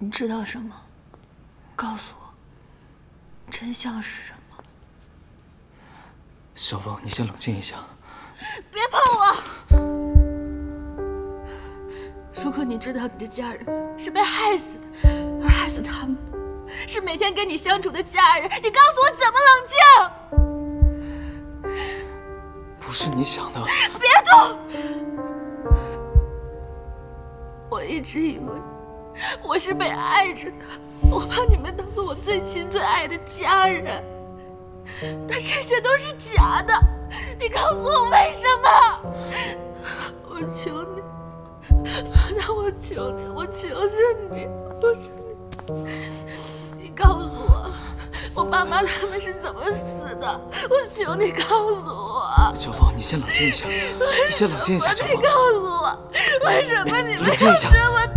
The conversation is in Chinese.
你知道什么？告诉我，真相是什么？ 小凤，你先冷静一下。 别碰我！如果你知道你的家人是被害死的，而害死他们是每天跟你相处的家人，你告诉我怎么冷静？ 不是你想的。 别动！我一直以为我是被爱着的，我把你们当做我最亲最爱的家人，但这些都是假的。你告诉我为什么？我求你，那我求你，我求求你，我求你，你告诉我，我爸妈他们是怎么死的？我求你告诉我。 小凤，你先冷静一下，你先冷静一下，小凤。 你告诉我，为什么你们要冷静一下。 这么